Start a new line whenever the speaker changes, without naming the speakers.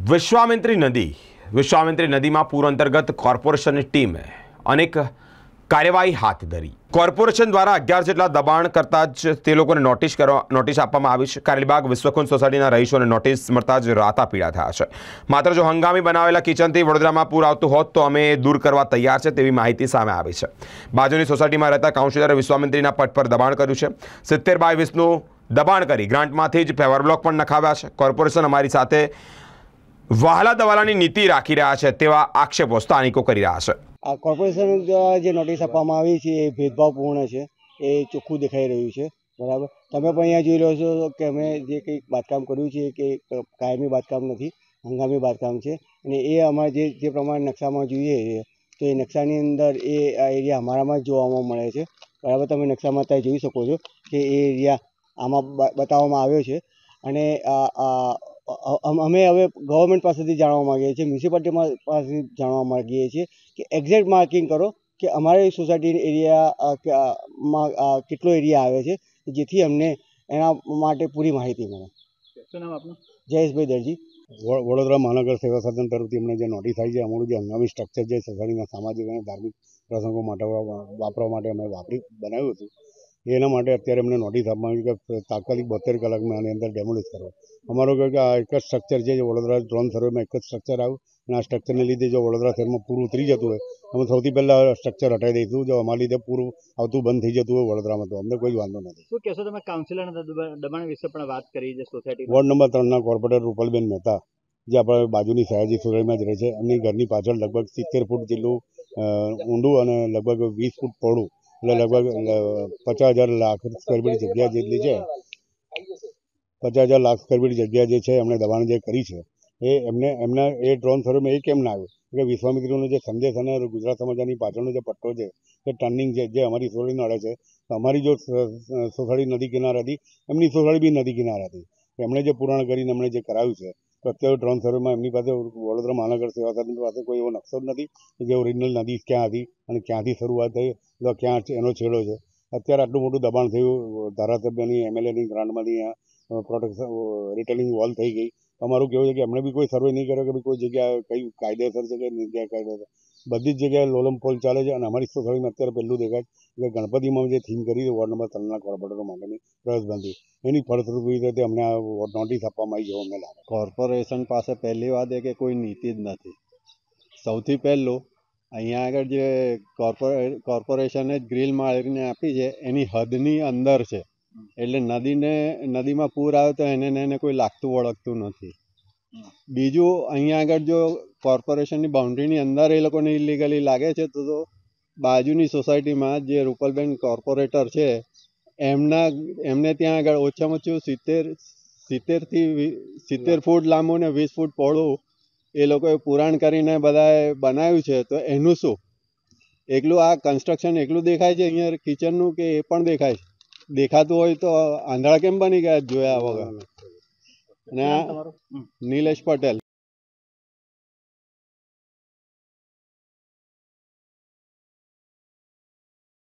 વિશ્વામિત્રી નદીમાં પૂર અંતર્ગત કોર્પોરેશનની ટીમે અનેક કાર્યવાહી હાથ ધરી। કોર્પોરેશન દ્વારા 11 જેટલા દબાણ કરતા જ તે લોકોને નોટિસ આપવામાં આવી છે। કારેલીબાગ વિશ્વકુંજ સોસાયટીના રહીશોને નોટિસ મળતા જ રાતા પીડા થયા છે। માત્ર જો હંગામી બનાવેલા કિચનથી વડોદરામાં પૂર આવતું હોત તો અમે દૂર કરવા તૈયાર છે તેવી માહિતી સામે આવી છે। બાજુની સોસાયટીમાં રહેતા કાઉન્સિલરે વિશ્વામિત્રીના પટ પર દબાણ કર્યું છે। 70/20નું દબાણ કરી ગ્રાન્ટમાંથી જ પેવર બ્લોક પણ નખાવ્યા છે। કોર્પોરેશન અમારી સાથે વહાલા દવાલાની નીતિ રાખી રહ્યા છે તેવા આક્ષેપો સ્થાનિકો કરી રહ્યા છે।
આ કોર્પોરેશન દ્વારા જે નોટિસ આપવામાં આવી છે એ ભેદભાવપૂર્ણ છે, એ ચોખ્ખું દેખાઈ રહ્યું છે। બરાબર, તમે પણ અહીંયા જોઈ રહ્યો છો કે અમે જે કંઈક બાંધકામ કર્યું છે કે કાયમી બાંધકામ નથી, હંગામી બાંધકામ છે। અને એ અમારે જે પ્રમાણે નકશામાં જોઈએ તો એ નકશાની અંદર એ એરિયા અમારામાં જ જોવામાં મળે છે। બરાબર, તમે નકશામાં ત્યાં જોઈ શકો છો કે એ એરિયા આમાં બતાવવામાં આવ્યો છે। અને અમે હવે ગવર્મેન્ટ પાસેથી જાણવા માગીએ છીએ, મ્યુનિસિપાલિટી પાસેથી જાણવા માગીએ છીએ કે એક્ઝેક્ટ માર્કિંગ કરો કે અમારી સોસાયટી એરિયામાં કેટલો એરિયા આવે છે, જેથી અમને એના માટે પૂરી માહિતી મળે।
શું નામ આપનું?
જયેશભાઈ દરજી,
વડોદરા મહાનગર સેવા સદન તરફથી અમને જે નોટિસ આવી છે, અમારું જે હંગામી સ્ટ્રક્ચર જે સોસાયટીના સામાજિક અને ધાર્મિક પ્રસંગો માટે વાપરવા માટે અમે બનાવ્યું હતું, એના માટે અત્યારે અમને નોટિસ આપવામાં આવી કે તાત્કાલિક 72 કલાકમાં આની અંદર ડેમોલિશ કરો। અમારું કહ્યું કે આ એક જ સ્ટ્રક્ચર છે, જે વડોદરા ડ્રોન સર્વેમાં એક જ સ્ટ્રક્ચર આવ્યું અને આ સ્ટ્રક્ચરને લીધે જો વડોદરા શહેરમાં પૂર ઉતરી જતું હોય અમે સૌથી પહેલાં સ્ટ્રક્ચર હટાવી દઈશું। જો અમારા લીધે પૂર આવતું બંધ થઈ જતું હોય વડોદરામાં તો અમને કોઈ વાંધો નથી।
શું કહેશો તમે? કાઉન્સિલરના દબાણ વિશે પણ વાત કરી છે સોસાયટી
વોર્ડ નંબર 3ના કોર્પોરેટર રૂપલબેન મહેતા, જે આપણે બાજુની સયાજી સોસાયટીમાં જ રહે છે, એમની ઘરની પાછળ લગભગ 70 ફૂટ જેટલું ઊંડું અને લગભગ 20 ફૂટ પહોળું એટલે લગભગ 50,000 લાખ સ્ક્વેર ફીટ જગ્યા જેટલી છે, 50,000 લાખ સ્ક્વેર ફીટ જગ્યા જે છે એમણે દબાણ જે કરી છે એ એમના એ ડ્રોન સર્વેમાં એ કેમ ના આવ્યું કે વિશ્વામિત્રીનો જે સંદેશ અને ગુજરાત સમાચારની પાછળનો જે પટ્ટો છે એ ટર્નિંગ છે જે અમારી સોસાયટીને અડે છે, તો અમારી જો સોસાયટી નદી કિનારે હતી એમની સોસાયટી બી નદી કિનારે હતી। એમણે જે પુરાણ કરીને એમણે જે કરાવ્યું છે તો અત્યારે ડ્રોન સર્વેમાં એમની પાસે વડોદરા મહાનગર સેવા સદન પાસે કોઈ એવો નકશો જ નથી કે જે ઓરિજિનલ નદી ક્યાં હતી અને ક્યાંથી શરૂઆત થઈ તો ક્યાં એનો છેડો છે। અત્યારે આટલું મોટું દબાણ થયું, ધારાસભ્યની MLAની ગ્રાન્ટમાંથી અહીંયા પ્રોટેક્શન રિટેલિંગ વોલ થઈ ગઈ। અમારું કહેવું છે કે એમણે બી કોઈ સર્વે નહીં કર્યો કે કોઈ જગ્યાએ કઈ કાયદેસર છે કે નહીં કાયદેસર, બધી જ જગ્યાએ લોલમ પોલ ચાલે છે। અને અમારી સોસાયટીમાં અત્યારે પહેલું દેખાય કે ગણપતિમાં જે થીમ કરી છે વોર્ડ નંબર 3ના કોર્પોરેટર માટેની પ્રવેશબંધી, એની ફળશ્રુતિ રીતે અમને આ નોટિસ આપવામાં આવી જેવું અમને લાગે।
કોર્પોરેશન પાસે પહેલી વાત એ કે કોઈ નીતિ જ નથી। સૌથી પહેલું અહીંયા આગળ જે કોર્પોરેશને ગ્રીલ મારીને આપી છે એની હદની અંદર છે, એટલે નદીમાં પૂર આવે તો એને કોઈ લાગતું વળગતું નથી। બીજું, અહીંયા આગળ જો કોર્પોરેશનની બાઉન્ડ્રીની અંદર એ લોકોને ઇલીગલી લાગે છે તો બાજુની સોસાયટીમાં જે રૂપલબેન કોર્પોરેટર છે એમને ત્યાં આગળ ઓછામાં ઓછું 70 ફૂટ લાંબુ ને 20 ફૂટ પહોળું એ લોકોએ પુરાણ કરીને બધાએ બનાવ્યું છે, તો એનું શું? એકલું આ કન્સ્ટ્રક્શન એકલું દેખાય છે અહીંયા કિચનનું કે એ પણ દેખાય છે? દેખાતું હોય તો આંધળા કેમ બની ગયા જોયા વગર? અને નિલેશ પટેલ।